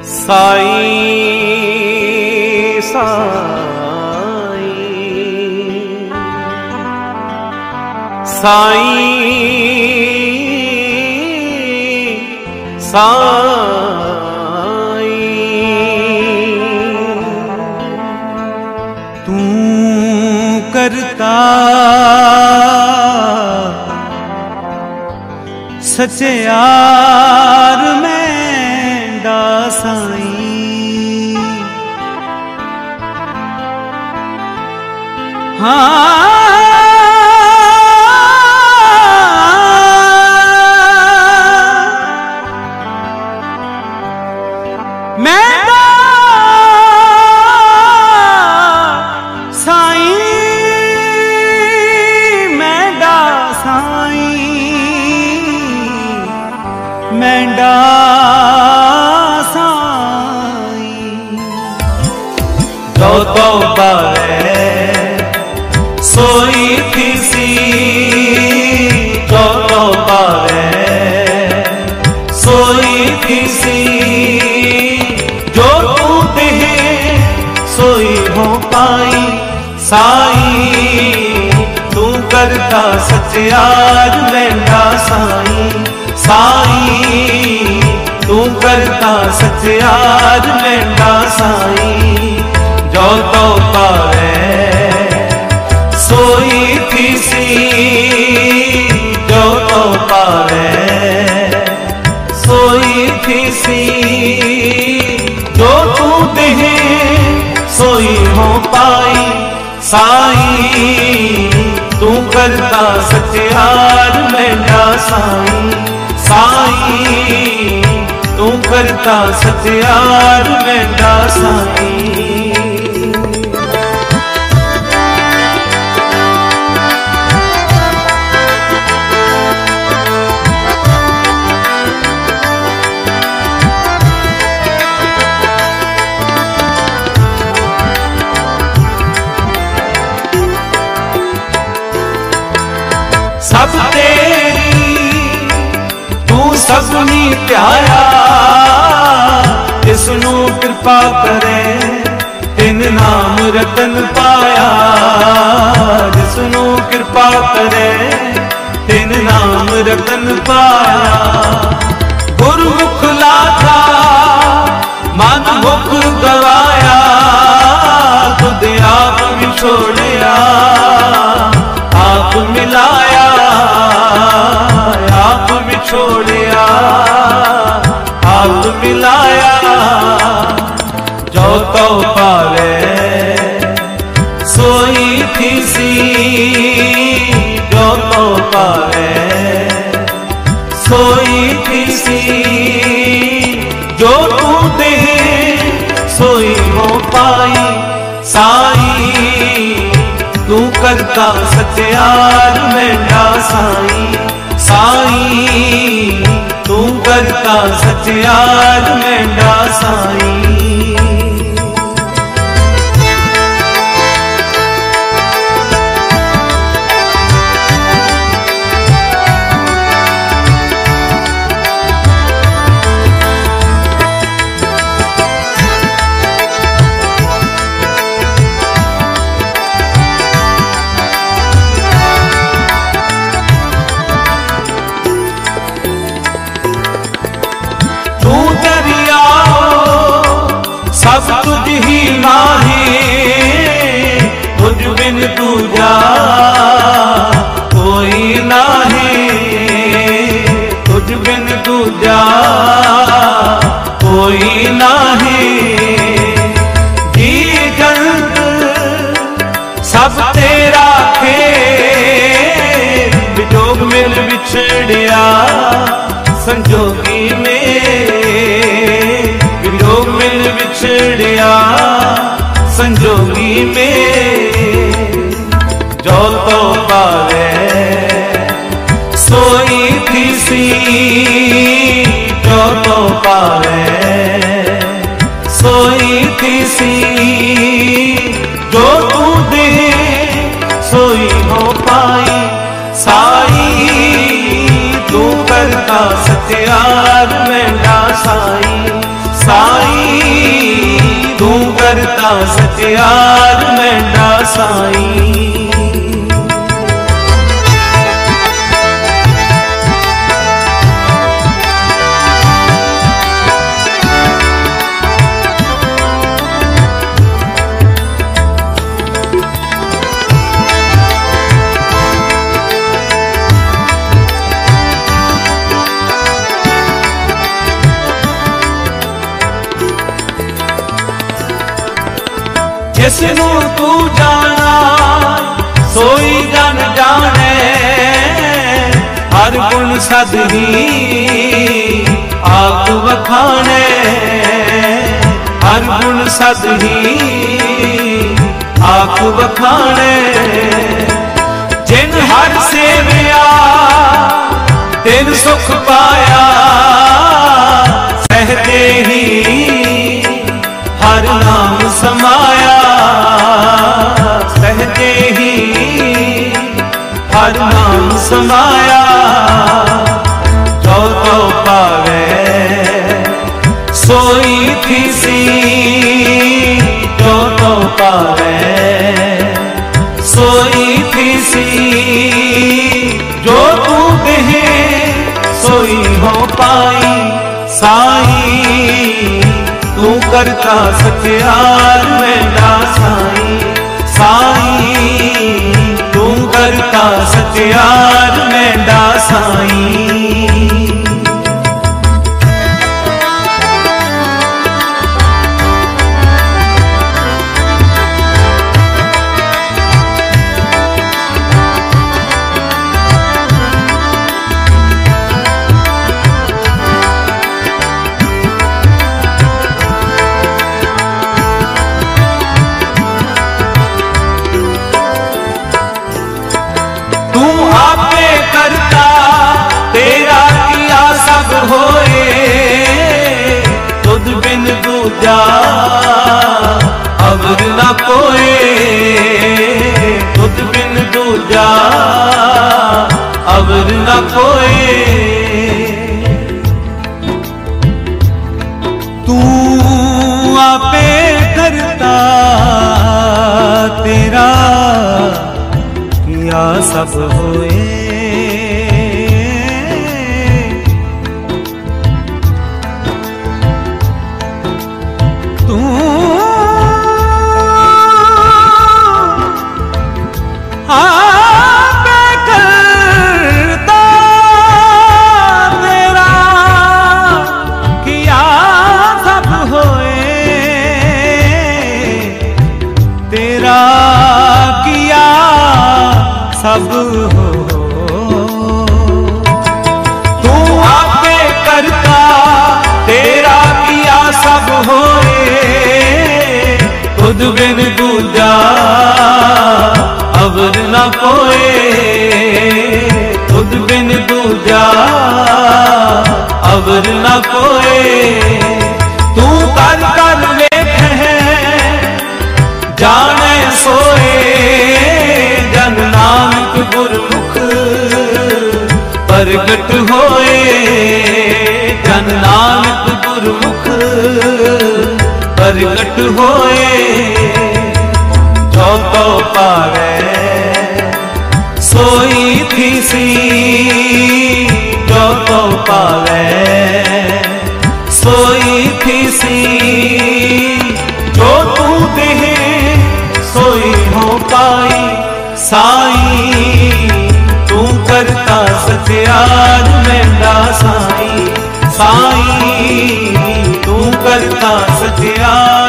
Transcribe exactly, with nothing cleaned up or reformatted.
साईं साईं साईं साईं तू करता सच्चे यार मैंडा साईं। हाँ मैंडा साईं मैंडा साईं मैंडा साईं। जो तो पावे सोई थी सी जो तो पावे सोई थी सी जो तू देहे सोई हो पाई साईं। तू करता सच्चे यार मैंडा साईं साईं तू करता सच्चे यार मैंडा साईं। जो तो पावे सोई थी सी जो तो पावे सोई थी सी जो तू देहे सोई हो पाई साईं। तू करता सच्चे यार मैंडा साईं साईं तू करता सच्चे यार मैंडा साईं। सब तेरी तू सबनी प्यारा जिसनू कृपा करे तिन नाम रतन पाया। जिसनू कृपा करे तिन नाम रतन पाया। गुरमुख लाथा मन मुख गवाया खुद आप विछोड़िया आप मिलाया आप बिछोड़िया आप मिलाया। जो तो पावे सोई थी सी जो तो पावे सोई थी सी जो तू दे सोई हो पाई साईं। तू करता सच्चे यार मैंडा साईं साईं तू करता सच्चे यार मैंडा साईं। सब तुझ ही माहे तुझ बिन दूजा कोई नाहे तुझ बिन दूजा कोई नाहे। जी जंत सब तेरा खे विजोग मिल बिछड़िया संजोगी में विजोग मिल बिछड़िया संजोगी में। जो तो पावे सोई थी सी जो तो पावे सोई थी सी जो तू दे सोई हो पाई साईं। तू करता सत्यार मैंडा साईं साईं करता सत्यार मेंढा साईं। जिसनू तू जाना सोई जन जाने, हर गुण सद ही आप वखाने, हर गुण सद ही आप वखाने। जिन हर सेविया तिन सुख पाया, सहते ही हर नाम समाया, सहते ही हर नाम समाया। जो तो पावे सोई थी सी, जो तो पावे सोई थी सी। जो तू कहे सोई हो पाई साईं, तू करता सत्यार मेंढा साईं। साईं तू करता सत्यार मेंढा साईं। आपे करता तेरा किया सब होए, तुझ बिन दूजा अवर न कोए, तुझ बिन दूजा अवर न कोए। तू आपे करता तेरा किया सब होए, तू आपे करता तेरा किया सब होए, तेरा किया सब हो। तू आपे करता तेरा किया सब होए, तुझ बिन दूजा अवर न कोए, तुझ बिन दूजा अवर न कोए। तू कर कर वेख जाने सोए, जन नानक गुरमुख प्रगट होए, जन नानक गुरमुख प्रगट होए। जो तो पावे सोई थी सी, जो तो पावे सोई थी सी। जो तू देहे सोई हो पाई साईं, तू करता सत्यार मेंढा साईं। साईं तू करता सत्यार